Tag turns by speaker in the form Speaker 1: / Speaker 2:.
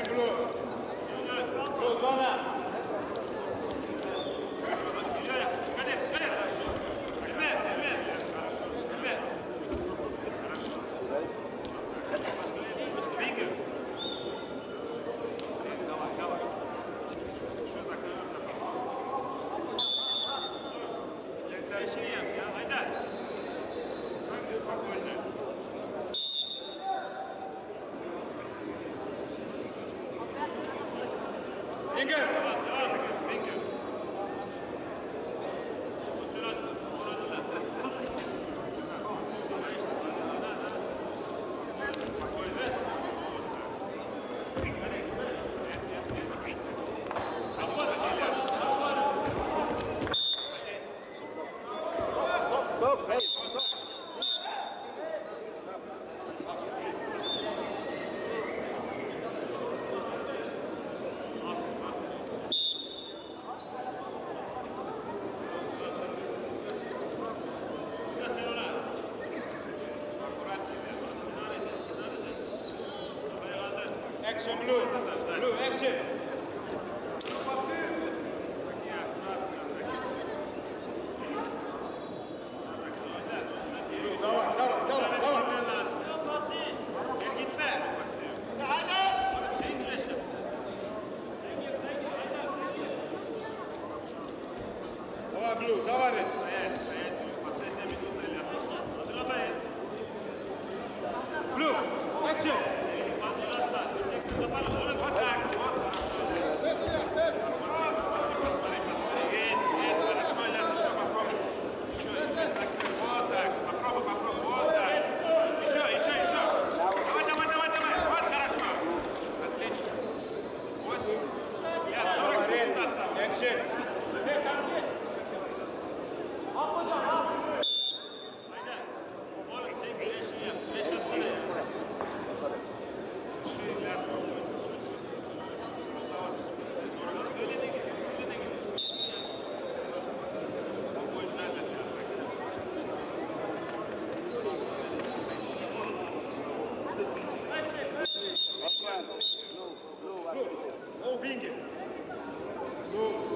Speaker 1: Action blue. Blue zona. Action blue. Blue, action. Blue, давай. Давай, Blue, товарищ. Последняя минута, Илья. Blue, action. Вот так, вот. Посмотри. Есть, хорошо, Илья, еще попробуй. Еще, вот так, попробуй, вот так. Еще. Давай, вот хорошо. Отлично. 8. Илья, 40 секунд осталось. Экшен. Blue, go finger. Blue.